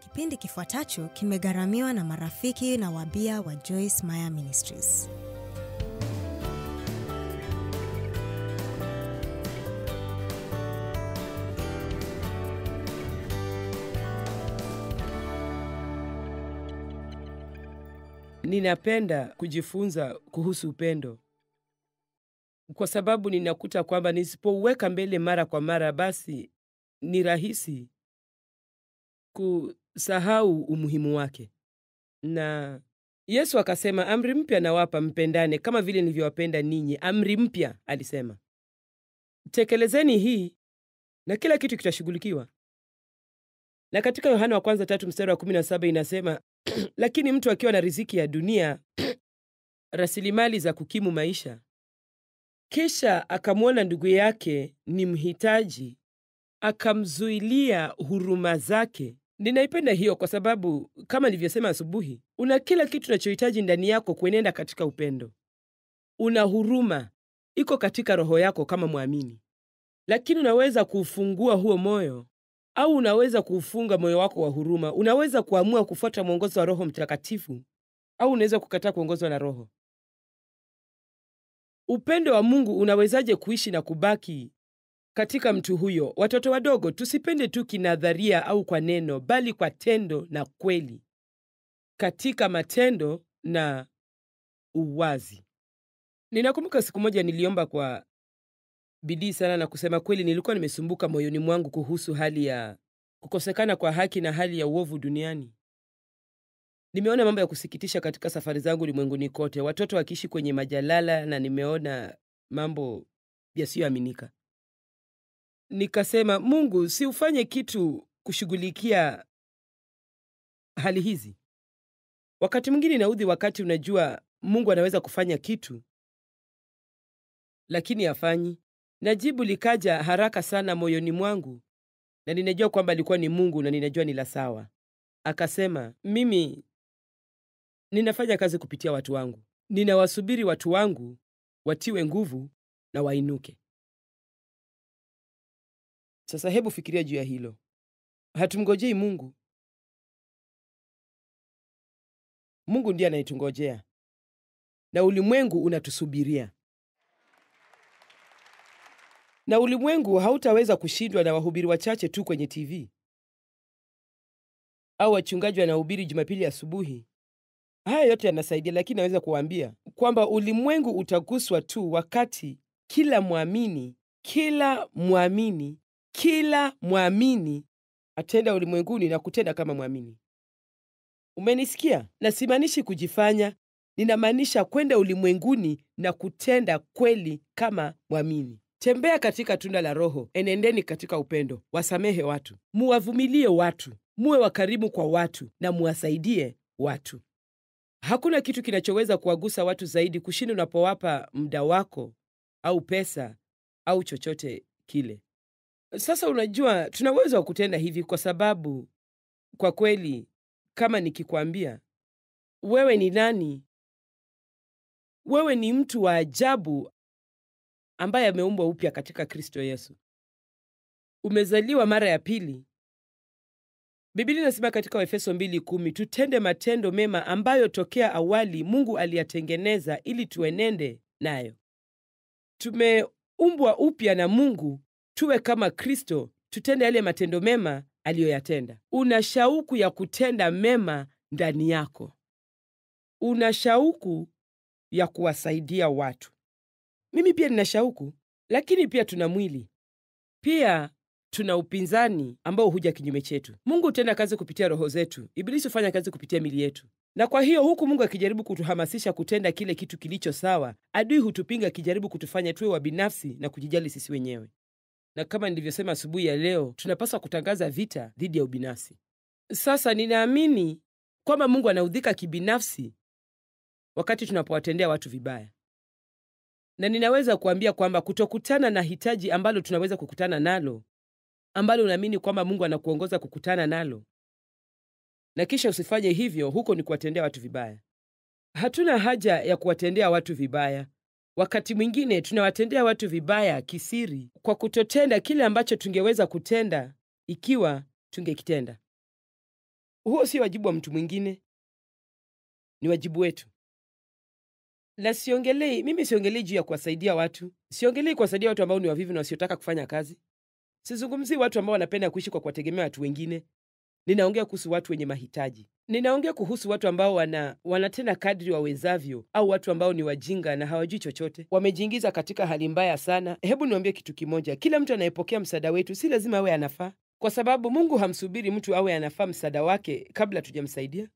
Kipindi kifuatacho kimegharamiwa na marafiki na wabia wa Joyce Meyer Ministries. Ninapenda kujifunza kuhusu upendo, kwa sababu ninakuta kwamba nisipouweka mbele mara kwa mara, basi ni rahisi kusahau umuhimu wake. Na Yesu akasema, amri mpya nawapa, mpendane kama vile nilivyowapenda ninyi. Amri mpya, alisema. Tekelezeni hii na kila kitu kitashughulikiwa. Na katika Yohana wa kwanza 3:17 inasema, lakini mtu akiwa na riziki ya dunia, rasilimali za kukimu maisha, kisha akamwona ndugu yake ni mhitaji, akamzuilia huruma zake. Ninaipenda hiyo kwa sababu kama nilivyosema asubuhi, una kila kitu unachohitaji ndani yako kuenenda katika upendo. Una huruma, iko katika roho yako kama muamini. Lakini unaweza kufungua huo moyo, au unaweza kufunga moyo wako wa huruma. Unaweza kuamua kufuata mwongozo wa Roho Mtakatifu, au unaweza kukataa kuongozwa na Roho. Upendo wa Mungu unawezaje kuishi na kubaki katika mtu huyo? Watoto wadogo, tusipende tu kinadharia au kwa neno, bali kwa tendo na kweli. Katika matendo na uwazi. Ninakumbuka siku moja niliomba kwa bidii sana, na kusema kweli nilikuwa nimesumbuka moyoni mwangu kuhusu hali ya kukosekana kwa haki na hali ya uovu duniani. Nimeona mambo ya kusikitisha katika safari zangu ulimwenguni kote, watoto wakiishi kwenye majalala, na nimeona mambo yasiyoaminika. Nikasema, Mungu, si ufanye kitu kushughulikia hali hizi. Wakati mwingine naudhi wakati unajua Mungu anaweza kufanya kitu, lakini hafanyi. Na jibu likaja haraka sana moyoni mwangu, na ninajua kwamba alikuwa ni Mungu, na ninajua ni la sawa. Akasema, mimi ninafanya kazi kupitia watu wangu. Ninawasubiri watu wangu watiwe nguvu na wainuke. Sasa hebu fikiria juu ya hilo. Hatumngojei Mungu. Mungu ndiye anayetungojea. Na ulimwengu unatusubiria. Na ulimwengu hautaweza kushindwa na wahubiri wachache tu kwenye TV, au wachungaji wanahubiri Jumapili asubuhi. Haya yote yanasaidia, lakini naweza kuwaambia kwamba ulimwengu utaguswa tu wakati kila muamini atenda ulimwenguni na kutenda kama muamini. Umenisikia? Na simaanishi kujifanya, ninamaanisha kwenda ulimwenguni na kutenda kweli kama muamini. Tembea katika tunda la Roho, enendeni katika upendo, wasamehe watu, muwavumilie watu, muwe wakarimu kwa watu, na muwasaidie watu. Hakuna kitu kinachoweza kuwagusa watu zaidi kushinda unapowapa muda wako, au pesa, au chochote kile. Sasa unajua, tunaweza kutenda hivi kwa sababu, kwa kweli, kama nikikwambia, wewe ni nani? Wewe ni mtu wa ajabu ambaye ameumbwa upya katika Kristo Yesu. Umezaliwa mara ya pili. Biblia inasema katika Efeso 2:10, tutende matendo mema ambayo tokea awali Mungu aliyatengeneza ili tuenende nayo. Tumeumbwa upya na Mungu tuwe kama Kristo, tutende yale matendo mema aliyoyatenda. Una shauku ya kutenda mema ndani yako. Una shauku ya kuwasaidia watu. Mimi pia nina shauku, lakini pia tuna mwili. Pia tuna upinzani ambao huja kinyume chetu. Mungu hutenda kazi kupitia roho zetu. Ibilisi hufanya kazi kupitia mili yetu. Na kwa hiyo huku Mungu akijaribu kutuhamasisha kutenda kile kitu kilicho sawa, adui hutupinga akijaribu kutufanya tuwe wabinafsi na kujijali sisi wenyewe. Na kama nilivyosema asubuhi ya leo, tunapaswa kutangaza vita dhidi ya ubinafsi. Sasa ninaamini kwamba Mungu anaudhika kibinafsi wakati tunapowatendea watu vibaya. Na ninaweza kuambia kwamba kutokutana na hitaji ambalo tunaweza kukutana nalo, ambalo unaamini kwamba Mungu anakuongoza kukutana nalo, na kisha usifanye hivyo, huko ni kuwatendea watu vibaya. Hatuna haja ya kuwatendea watu vibaya. Wakati mwingine tunawatendea watu vibaya kisiri kwa kutotenda kile ambacho tungeweza kutenda ikiwa tungekitenda. Huo si wajibu wa mtu mwingine, ni wajibu wetu. Na mimi siongelei juu ya kuwasaidia watu. Siongelei kuwasaidia watu ambao ni wavivu na wasiotaka kufanya kazi. Sizungumzii watu ambao wanapenda kuishi kwa kuwategemea watu wengine. Ninaongea kuhusu watu wenye mahitaji. Ninaongea kuhusu watu ambao wanatenda kadri wawezavyo, au watu ambao ni wajinga na hawajui chochote. Wamejiingiza katika hali mbaya sana. Hebu niwaambie kitu kimoja. Kila mtu anayepokea msaada wetu si lazima awe anafaa, kwa sababu Mungu hamsubiri mtu awe anafaa msaada wake kabla tujamsaidia.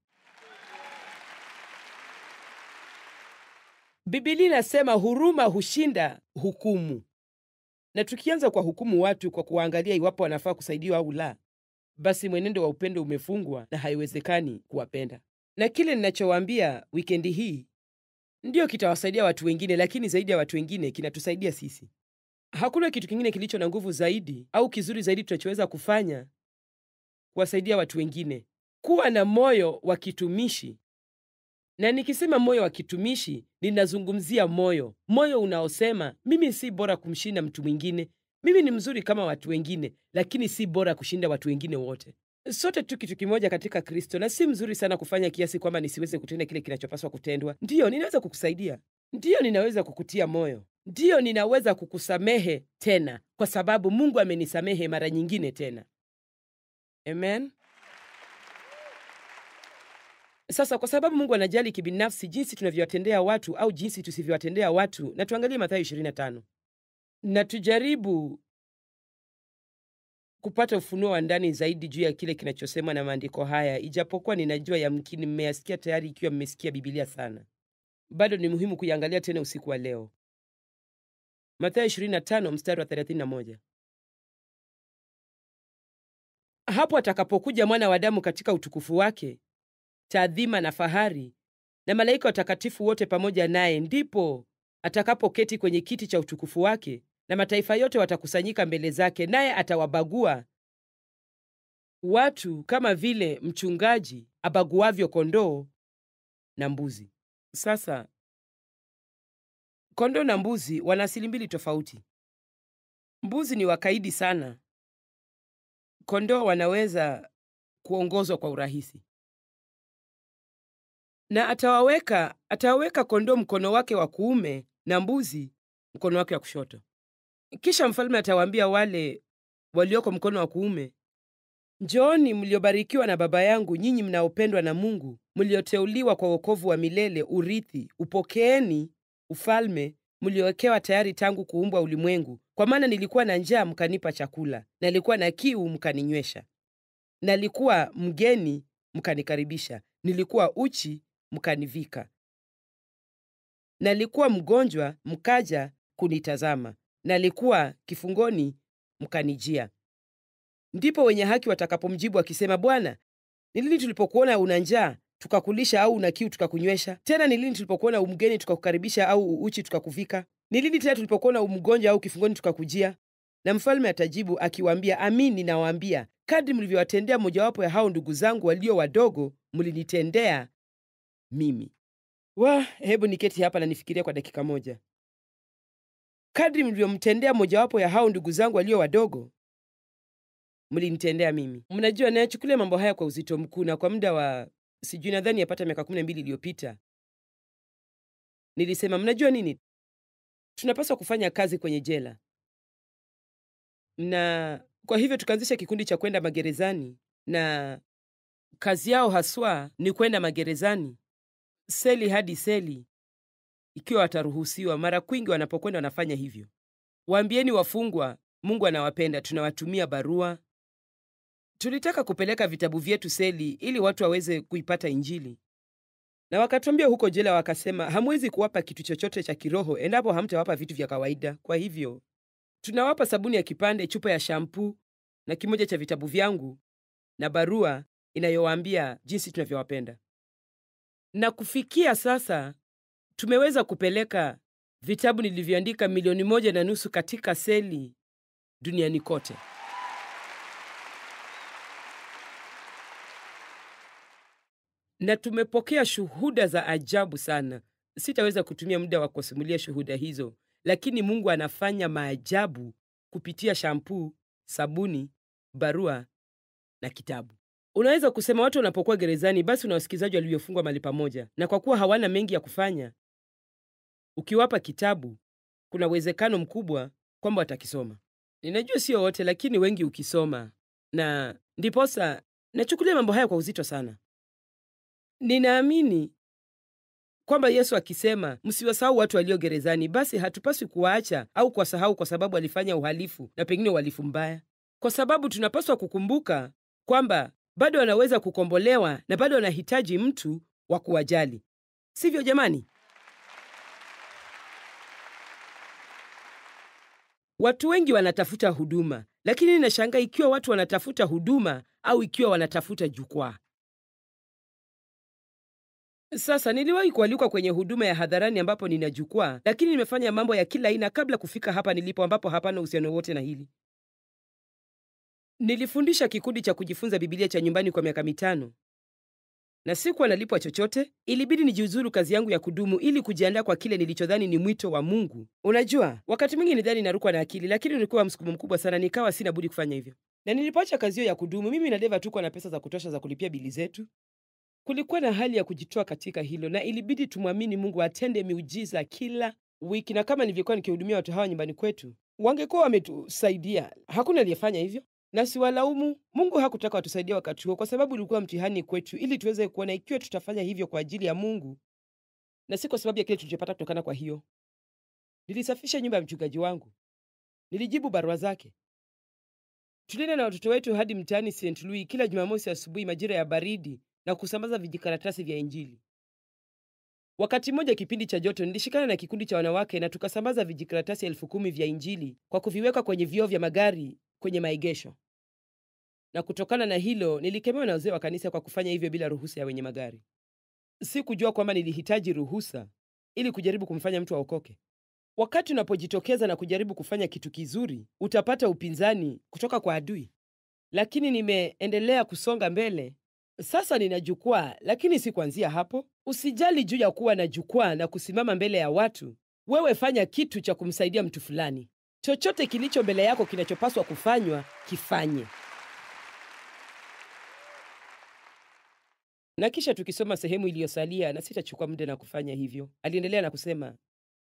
Biblia inasema huruma hushinda hukumu. Na tukianza kwa hukumu watu kwa kuangalia iwapo wanafaa kusaidiwa au la, basi mwenendo wa upendo umefungwa na haiwezekani kuwapenda. Na kile ninachowaambia wikendi hii ndio kitawasaidia watu wengine, lakini zaidi ya watu wengine kinatusaidia sisi. Hakuna kitu kingine kilicho na nguvu zaidi au kizuri zaidi tunachoweza kufanya kuwasaidia watu wengine. Kuwa na moyo wa kitumishi. Na nikisema moyo wa kitumishi, ninazungumzia moyo unaosema mimi si bora kumshinda mtu mwingine. Mimi ni mzuri kama watu wengine, lakini si bora kushinda watu wengine wote. Sote tu kitu kimoja katika Kristo, na si mzuri sana kufanya kiasi kwamba nisiweze kutenda kile kinachopaswa kutendwa. Ndiyo, ninaweza kukusaidia. Ndiyo, ninaweza kukutia moyo. Ndiyo, ninaweza kukusamehe tena, kwa sababu Mungu amenisamehe mara nyingine tena. Amen. Sasa kwa sababu Mungu anajali kibinafsi jinsi tunavyowatendea watu au jinsi tusivyowatendea watu, na tuangalie Mathayo 25. Na tujaribu kupata ufunuo wa ndani zaidi juu ya kile kinachosemwa na maandiko haya, ijapokuwa ninajua yamkini mmeyasikia tayari ikiwa mmesikia Biblia sana. Bado ni muhimu kuiangalia tena usiku wa leo. Mathayo 25 mstari wa 31. Hapo atakapokuja Mwana wa Adamu katika utukufu wake, taadhima na fahari, na malaika watakatifu wote pamoja naye, ndipo atakapoketi kwenye kiti cha utukufu wake, na mataifa yote watakusanyika mbele zake, naye atawabagua watu kama vile mchungaji abaguavyo kondoo na mbuzi. Sasa kondoo na mbuzi wana asili mbili tofauti. Mbuzi ni wakaidi sana. Kondoo wanaweza kuongozwa kwa urahisi. Na atawaweka kondoo mkono wake wa kuume na mbuzi mkono wake wa kushoto. Kisha mfalme atawaambia wale walioko mkono wa kuume, njooni mliobarikiwa na Baba yangu, nyinyi mnaopendwa na Mungu, mlioteuliwa kwa wokovu wa milele, urithi. Upokeeni ufalme mliowekewa tayari tangu kuumbwa ulimwengu. Kwa maana nilikuwa na njaa mkanipa chakula, nalikuwa na kiu mkaninywesha, nalikuwa mgeni mkanikaribisha, nilikuwa uchi mkanivika, nalikuwa mgonjwa mkaja kunitazama, nalikuwa kifungoni mkanijia. Ndipo wenye haki watakapomjibu akisema, Bwana, ni lini tulipokuona una njaa tukakulisha, au una kiu tukakunywesha? Tena ni lini tulipokuona mgeni tukakukaribisha, au uchi tukakuvika? Ni lini tena tulipokuona mgonjwa au kifungoni tukakujia? Na mfalme atajibu akiwaambia, amin ninawaambia, kadri mlivyowatendea mojawapo ya hao ndugu zangu walio wadogo, mlinitendea mimi. Hebu niketi hapa na nifikirie kwa dakika moja. Kadri mlivyomtendea mojawapo ya hao ndugu zangu walio wadogo, mlinitendea mimi. Mnajua, nayachukulia mambo haya kwa uzito mkuu, na kwa muda wa nadhani yapata miaka 12 iliyopita nilisema, mnajua nini? Tunapaswa kufanya kazi kwenye jela. Na kwa hivyo tukaanzisha kikundi cha kwenda magerezani, na kazi yao haswa ni kwenda magerezani, seli hadi seli, ikiwa wataruhusiwa. Mara kwingi wanapokwenda wanafanya hivyo. Waambieni wafungwa, Mungu anawapenda. Tunawatumia barua. Tulitaka kupeleka vitabu vyetu seli ili watu waweze kuipata Injili. Na wakatuambia huko jela, wakasema, hamwezi kuwapa kitu chochote cha kiroho endapo hamtawapa vitu vya kawaida. Kwa hivyo tunawapa sabuni ya kipande, chupa ya shampoo, na kimoja cha vitabu vyangu, na barua inayowaambia jinsi tunavyowapenda. Na kufikia sasa tumeweza kupeleka vitabu nilivyoandika 1.5 milioni katika seli duniani kote. Na tumepokea shuhuda za ajabu sana. Sitaweza kutumia muda wa kusimulia shuhuda hizo, lakini Mungu anafanya maajabu kupitia shampoo, sabuni, barua na kitabu. Unaweza kusema watu wanapokuwa gerezani, basi una wasikilizaji waliofungwa mahali pamoja, na kwa kuwa hawana mengi ya kufanya, ukiwapa kitabu, kuna uwezekano mkubwa kwamba watakisoma. Ninajua sio wote, lakini wengi ukisoma. Na ndiposa nachukulia mambo haya kwa uzito sana. Ninaamini kwamba Yesu akisema msiwasahau watu walio gerezani, basi hatupaswi kuwaacha au kuwasahau kwa sababu walifanya uhalifu na pengine uhalifu mbaya, kwa sababu tunapaswa kukumbuka kwamba bado wanaweza kukombolewa na bado wanahitaji mtu wa kuwajali, sivyo jamani? Watu wengi wanatafuta huduma, lakini ninashangaa ikiwa watu wanatafuta huduma au ikiwa wanatafuta jukwaa. Sasa niliwahi kualikwa kwenye huduma ya hadharani ambapo nina jukwaa, lakini nimefanya mambo ya kila aina kabla kufika hapa nilipo, ambapo hapana uhusiano wote na hili. Nilifundisha kikundi cha kujifunza Biblia cha nyumbani kwa miaka 5. Na sikuwa nalipwa chochote. Ilibidi nijiuzuru kazi yangu ya kudumu ili kujiandaa kwa kile nilichodhani ni mwito wa Mungu. Unajua, wakati mwingi nidhani narukwa na akili, lakini nilikuwa msukumo mkubwa sana, nikawa sina budi kufanya hivyo. Na nilipoacha kazi hiyo ya kudumu, mimi na Deva tuko na pesa za kutosha za kulipia bili zetu. Kulikuwa na hali ya kujitoa katika hilo, na ilibidi tumwamini Mungu atende miujiza kila wiki. Na kama nilivyokuwa nikihudumia watu hawa nyumbani kwetu, wangekuwa wametusaidia. Hakuna aliyefanya hivyo. Na siwalaumu. Mungu hakutaka watusaidie wakati huo, kwa sababu ulikuwa mtihani kwetu ili tuweze kuona ikiwa tutafanya hivyo kwa ajili ya Mungu na si kwa sababu ya kile tulichopata kutokana kwa hiyo. Nilisafisha nyumba ya mchungaji wangu. Nilijibu barua zake. Tulienda na watoto wetu hadi mtaani St. Louis kila Jumamosi asubuhi majira ya baridi na kusambaza vijikaratasi vya Injili. Wakati mmoja kipindi cha joto, nilishikana na kikundi cha wanawake na tukasambaza vijikaratasi 10,000 vya Injili kwa kuviweka kwenye vioo vya magari kwenye maegesho. Na kutokana na hilo, nilikemewa na wazee wa kanisa kwa kufanya hivyo bila ruhusa ya wenye magari. Sikujua kwamba nilihitaji ruhusa ili kujaribu kumfanya mtu aokoke. Wakati unapojitokeza na kujaribu kufanya kitu kizuri, utapata upinzani kutoka kwa adui. Lakini nimeendelea kusonga mbele. Sasa nina jukwaa, lakini si kuanzia hapo. Usijali juu ya kuwa na jukwaa na kusimama mbele ya watu. Wewe fanya kitu cha kumsaidia mtu fulani. Chochote kilicho mbele yako kinachopaswa kufanywa, kifanye. Na kisha tukisoma sehemu iliyosalia, na sitachukua muda na kufanya hivyo. Aliendelea na kusema,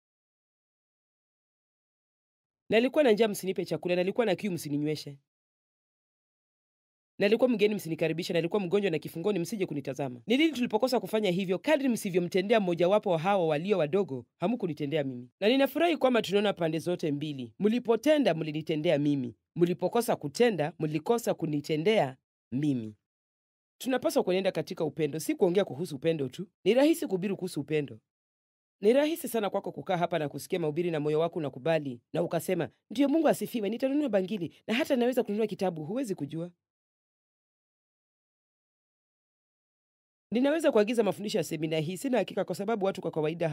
nalikuwa na njaa msinipe chakula, nalikuwa na kiu msininyweshe. Nalikuwa mgeni msinikaribisha, nalikuwa mgonjwa na kifungoni msije kunitazama. Ni lini tulipokosa kufanya hivyo? Kadri msivyomtendea mmoja wapo wa hao walio wadogo, hamukunitendea mimi. Na ninafurahi kwamba tunaona pande zote mbili. Mlipotenda mlinitendea mimi. Mlipokosa kutenda, mlikosa kunitendea mimi. Tunapaswa kuenenda katika upendo, si kuongea kuhusu upendo tu. Ni rahisi kuhubiri kuhusu upendo. Ni rahisi sana kwako kukaa hapa na kusikia mahubiri na moyo wako unakubali na ukasema, ndiyo, Mungu asifiwe, nitanunua bangili na hata naweza kununua kitabu. Huwezi kujua. Ninaweza kuagiza mafundisho ya semina hii, sina hakika, kwa sababu watu kwa kawaida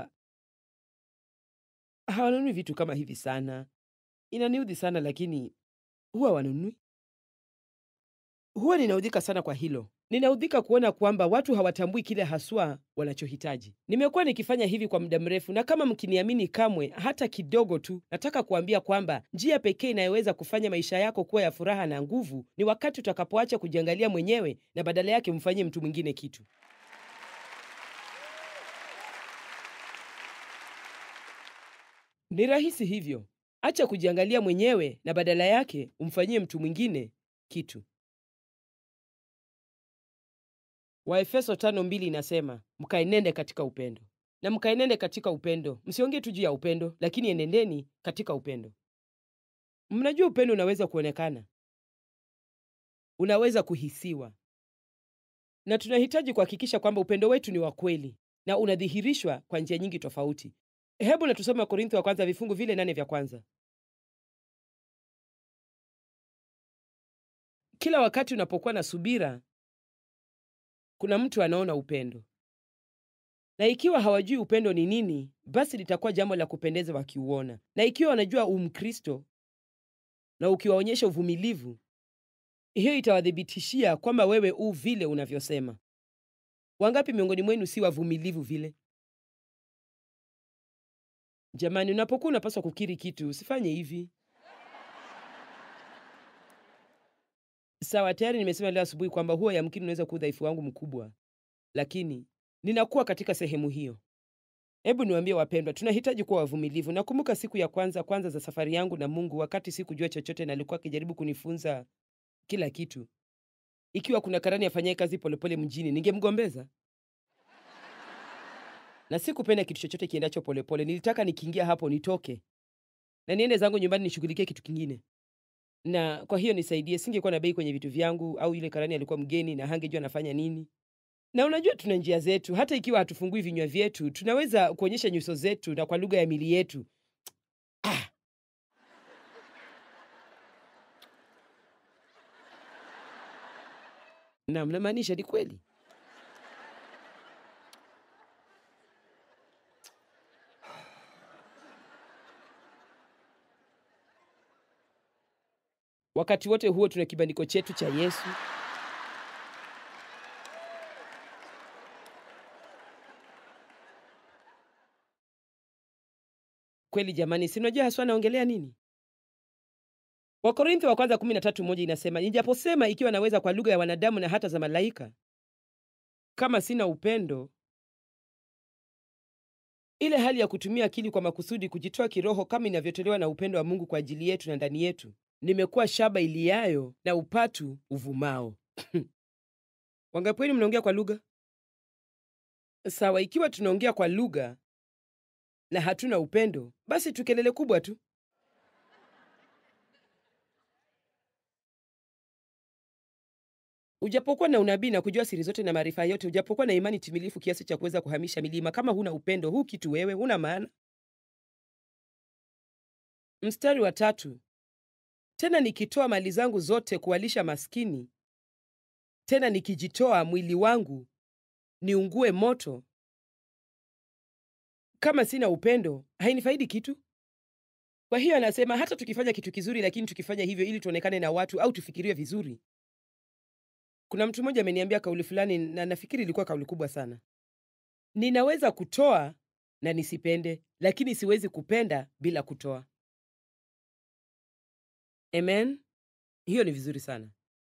hawanunui vitu kama hivi sana. Inaniudhi sana, lakini huwa wanunui. Huwa ninaudhika sana kwa hilo. Ninaudhika kuona kwamba watu hawatambui kile haswa wanachohitaji. Nimekuwa nikifanya hivi kwa muda mrefu, na kama mkiniamini kamwe hata kidogo tu, nataka kuambia kwamba njia pekee inayoweza kufanya maisha yako kuwa ya furaha na nguvu ni wakati utakapoacha kujiangalia mwenyewe na badala yake umfanyie mtu mwingine kitu. Ni rahisi hivyo. Acha kujiangalia mwenyewe na badala yake umfanyie mtu mwingine kitu. Waefeso 5:2 inasema, mkaenende katika upendo. Na mkaenende katika upendo. Msiongee tu juu ya upendo, lakini enendeni katika upendo. Mnajua upendo unaweza kuonekana. Unaweza kuhisiwa. Na tunahitaji kuhakikisha kwamba upendo wetu ni wa kweli na unadhihirishwa kwa njia nyingi tofauti. Hebu na tusome Korintho wa kwanza vifungu vile 8 vya kwanza. Kila wakati unapokuwa na subira, kuna mtu anaona upendo. Na ikiwa hawajui upendo ni nini, basi litakuwa jambo la kupendeza wakiuona. Na ikiwa wanajua Mkristo na ukiwaonyesha uvumilivu, hiyo itawadhibitishia kwamba wewe vile unavyosema. Wangapi miongoni mwenu si wavumilivu vile? Jamani, unapokuwa unapaswa kukiri kitu, usifanye hivi. Sawa, tayari nimesema leo asubuhi kwamba huwa yamkini unaweza kuwa udhaifu wangu mkubwa, lakini ninakuwa katika sehemu hiyo. Hebu niwaambie wapendwa, tunahitaji kuwa wavumilivu. Nakumbuka siku ya kwanza za safari yangu na Mungu, wakati sikujua chochote na alikuwa akijaribu kunifunza kila kitu. Ikiwa kuna karani afanyaye kazi polepole mjini, ningemgombeza. Na sikupenda kitu chochote kiendacho polepole. Nilitaka nikiingia hapo nitoke na niende zangu nyumbani nishughulikie kitu kingine. Na kwa hiyo nisaidie, singekuwa na bei kwenye vitu vyangu, au yule karani alikuwa mgeni na hangejua anafanya nini. Na unajua tuna njia zetu, hata ikiwa hatufungui vinywa vyetu, tunaweza kuonyesha nyuso zetu na kwa lugha ya mili yetu. Ah! Na mnamaanisha ni kweli. Wakati wote huo tuna kibandiko chetu cha Yesu. Kweli jamani, si unajua haswa naongelea nini? Wakorintho wa kwanza 13:1 inasema, nijaposema ikiwa naweza kwa lugha ya wanadamu na hata za malaika, kama sina upendo, ile hali ya kutumia akili kwa makusudi kujitoa kiroho kama inavyotolewa na upendo wa Mungu kwa ajili yetu na ndani yetu, nimekuwa shaba iliayo na upatu uvumao. Wangapi wenu mnaongea kwa lugha? Sawa, ikiwa tunaongea kwa lugha na hatuna upendo, basi tukelele kubwa tu. Ujapokuwa na unabii na kujua siri zote na maarifa yote, ujapokuwa na imani timilifu kiasi cha kuweza kuhamisha milima, kama huna upendo, huu kitu wewe huna maana. Mstari wa 3, tena nikitoa mali zangu zote kuwalisha maskini, tena nikijitoa mwili wangu niungue moto, kama sina upendo, hainifaidi kitu. Kwa hiyo anasema hata tukifanya kitu kizuri, lakini tukifanya hivyo ili tuonekane na watu au tufikiriwe vizuri. Kuna mtu mmoja ameniambia kauli fulani na nafikiri ilikuwa kauli kubwa sana. Ninaweza kutoa na nisipende, lakini siwezi kupenda bila kutoa. Amen. Hiyo ni vizuri sana.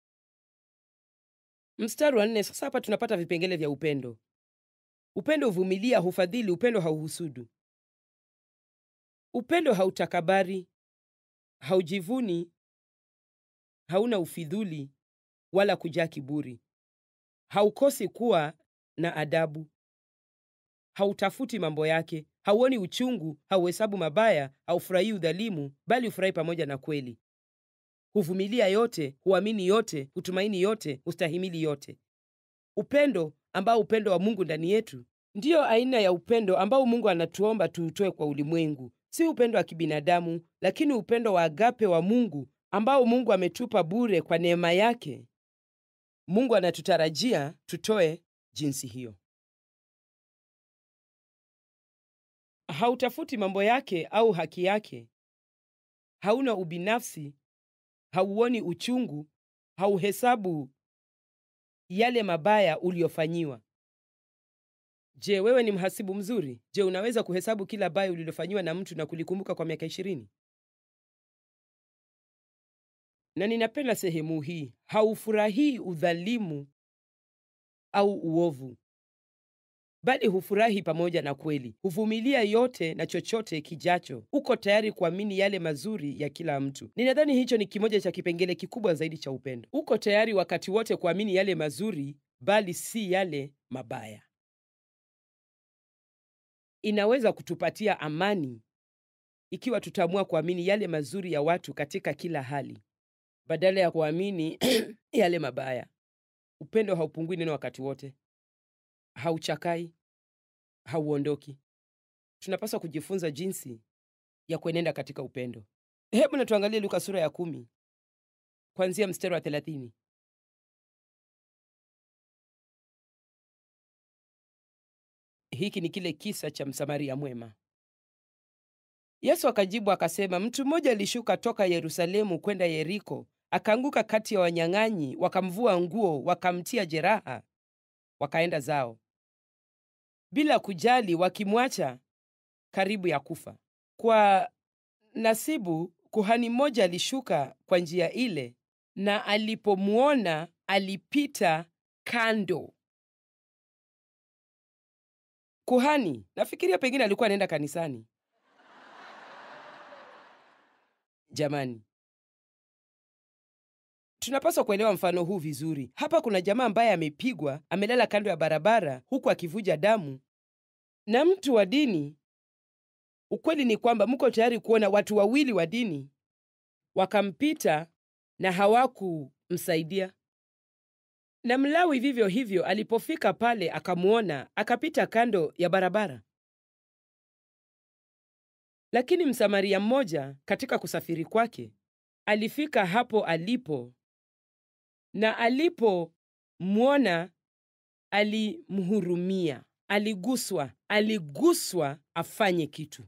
Mstari wa 4, sasa hapa tunapata vipengele vya upendo. Upendo huvumilia, hufadhili, upendo hauhusudu. Upendo hautakabari, haujivuni, hauna ufidhuli wala kujaa kiburi. Haukosi kuwa na adabu. Hautafuti mambo yake, hauoni uchungu, hauhesabu mabaya, haufurahii udhalimu, bali hufurahi pamoja na kweli. Huvumilia yote, huamini yote, hutumaini yote, hustahimili yote. Upendo ambao upendo wa Mungu ndani yetu ndiyo aina ya upendo ambao Mungu anatuomba tuutoe kwa ulimwengu. Si upendo wa kibinadamu, lakini upendo wa agape wa Mungu ambao Mungu ametupa bure kwa neema yake. Mungu anatutarajia tutoe jinsi hiyo. Hautafuti mambo yake au haki yake. Hauna ubinafsi, hauoni uchungu, hauhesabu yale mabaya uliofanyiwa. Je, wewe ni mhasibu mzuri? Je, unaweza kuhesabu kila baya ulilofanyiwa na mtu na kulikumbuka kwa miaka 20? Na ninapenda sehemu hii, haufurahii udhalimu au uovu, bali hufurahi pamoja na kweli. Huvumilia yote na chochote kijacho. Uko tayari kuamini yale mazuri ya kila mtu. Ninadhani hicho ni kimoja cha kipengele kikubwa zaidi cha upendo. Uko tayari wakati wote kuamini yale mazuri, bali si yale mabaya. Inaweza kutupatia amani ikiwa tutaamua kuamini yale mazuri ya watu katika kila hali, badala ya kuamini yale mabaya. Upendo haupungui neno wakati wote. Hauchakai, hauondoki. Tunapaswa kujifunza jinsi ya kuenenda katika upendo. Hebu na tuangalie Luka sura ya 10 kuanzia mstari wa 30. Hiki ni kile kisa cha Msamaria mwema. Yesu akajibu akasema, mtu mmoja alishuka toka Yerusalemu kwenda Yeriko, akaanguka kati ya wanyang'anyi, wakamvua nguo, wakamtia jeraha, wakaenda zao, bila kujali, wakimwacha karibu ya kufa. Kwa nasibu, kuhani mmoja alishuka kwa njia ile, na alipomwona alipita kando. Kuhani, nafikiria pengine alikuwa anaenda kanisani. Jamani, tunapaswa kuelewa mfano huu vizuri. Hapa kuna jamaa ambaye amepigwa, amelala kando ya barabara huku akivuja damu, na mtu wa dini. Ukweli ni kwamba mko tayari kuona watu wawili wa dini wakampita na hawakumsaidia. Na Mlawi vivyo hivyo, alipofika pale akamuona, akapita kando ya barabara. Lakini Msamaria mmoja katika kusafiri kwake alifika hapo alipo, na alipomwona alimhurumia, aliguswa afanye kitu.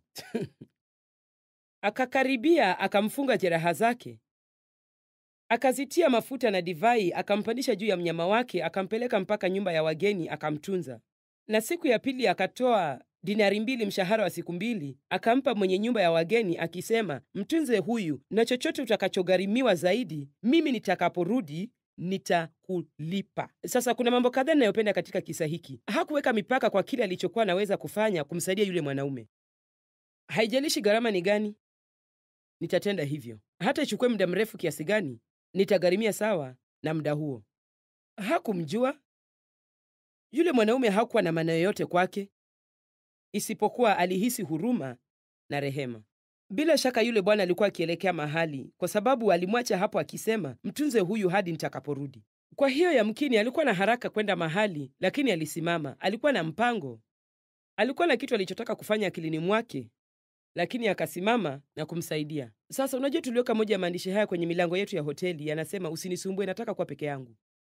Akakaribia, akamfunga jeraha zake, akazitia mafuta na divai, akampandisha juu ya mnyama wake, akampeleka mpaka nyumba ya wageni, akamtunza. Na siku ya pili akatoa dinari 2 mshahara wa siku 2, akampa mwenye nyumba ya wageni akisema, mtunze huyu, na chochote utakachogharimiwa zaidi, mimi nitakaporudi nitakulipa. Sasa kuna mambo kadhaa ninayopenda katika kisa hiki. Hakuweka mipaka kwa kile alichokuwa anaweza kufanya kumsaidia yule mwanaume. Haijalishi gharama ni gani, nitatenda hivyo. Hata ichukue muda mrefu kiasi gani, nitagharimia sawa na muda huo. Hakumjua yule mwanaume, hakuwa na maana yoyote kwake isipokuwa alihisi huruma na rehema. Bila shaka yule bwana alikuwa akielekea mahali, kwa sababu alimwacha hapo akisema, mtunze huyu hadi nitakaporudi. Kwa hiyo yamkini alikuwa na haraka kwenda mahali, lakini alisimama. Alikuwa na mpango, alikuwa na kitu alichotaka kufanya akilini mwake, lakini akasimama na kumsaidia. Sasa unajua, tuliweka moja ya maandishi haya kwenye milango yetu ya hoteli, yanasema, usinisumbue, nataka kuwa peke yangu.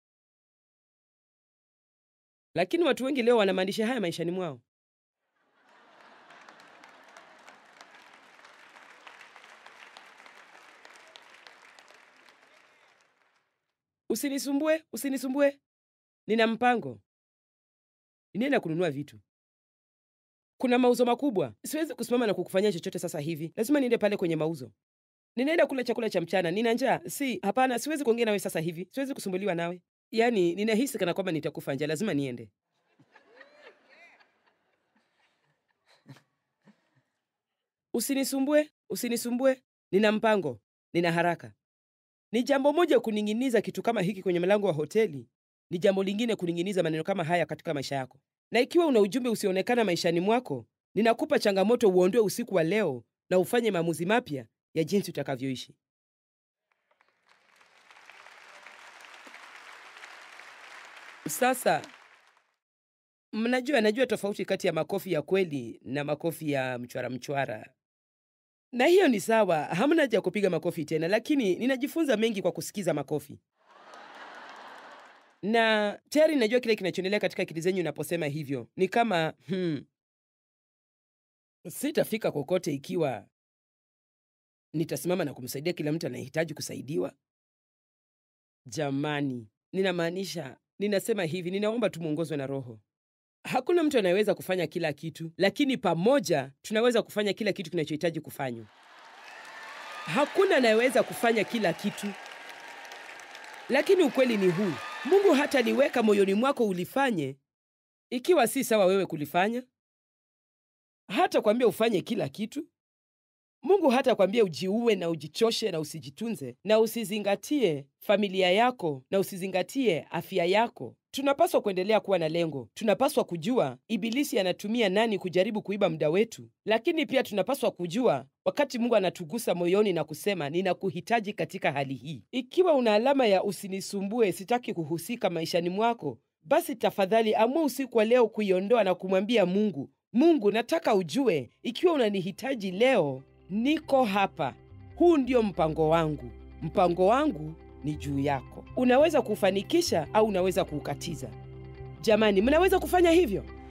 Lakini watu wengi leo wana maandishi haya maishani mwao. Usinisumbue, nina mpango. Ninaenda kununua vitu. Kuna mauzo makubwa. Siwezi kusimama na kukufanyia chochote sasa hivi. Lazima niende pale kwenye mauzo. Ninaenda kula chakula cha mchana. Nina njaa. Hapana, siwezi kuongea nawe sasa hivi. Siwezi kusumbuliwa nawe. Yaani, ninahisi kana kwamba nitakufa njaa. Lazima niende. Usinisumbue, nina mpango. Nina haraka. Ni jambo moja kuning'iniza kitu kama hiki kwenye mlango wa hoteli, ni jambo lingine kuning'iniza maneno kama haya katika maisha yako. Na ikiwa una ujumbe usionekana maishani mwako, ninakupa changamoto uondoe usiku wa leo na ufanye maamuzi mapya ya jinsi utakavyoishi. Sasa, najua tofauti kati ya makofi ya kweli na makofi ya mchwara. Na hiyo ni sawa, hamna haja ya kupiga makofi tena, lakini ninajifunza mengi kwa kusikiza makofi. Na tayari najua kile kinachoendelea katika akili zenyu unaposema hivyo. Ni kama, sitafika kokote ikiwa nitasimama na kumsaidia kila mtu anayehitaji kusaidiwa. Jamani, ninasema hivi, ninaomba tumuongozwe na Roho. Hakuna mtu anayeweza kufanya kila kitu, lakini pamoja tunaweza kufanya kila kitu kinachohitaji kufanywa. Hakuna anayeweza kufanya kila kitu, lakini ukweli ni huu: Mungu hata niweka moyoni mwako ulifanye, ikiwa si sawa wewe kulifanya. Hata kwambia ufanye kila kitu. Mungu hata kwambia ujiue na ujichoshe na usijitunze na usizingatie familia yako na usizingatie afya yako. Tunapaswa kuendelea kuwa na lengo. Tunapaswa kujua Ibilisi anatumia nani kujaribu kuiba muda wetu, lakini pia tunapaswa kujua wakati Mungu anatugusa moyoni na kusema, ninakuhitaji katika hali hii. Ikiwa una alama ya usinisumbue, sitaki kuhusika maishani mwako, basi tafadhali amua usiku wa leo kuiondoa na kumwambia Mungu, nataka ujue, ikiwa unanihitaji leo, niko hapa. Huu ndio mpango wangu. Mpango wangu ni juu yako. Unaweza kufanikisha au unaweza kuukatiza. Jamani, mnaweza kufanya hivyo?